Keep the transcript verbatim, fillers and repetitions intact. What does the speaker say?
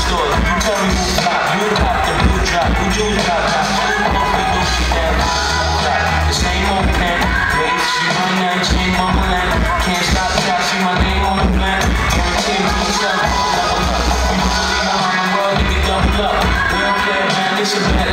stores. You tell me who's top, you pop the blue drop, who Jews got top, who fuck with Lucy, damn. The same old pen, wait, she run that chain on my land. Can't stop till I see my name on the plan. Guarantee me yourself, level up. You believe around the world, you get double up. We don't care, man, this is bad.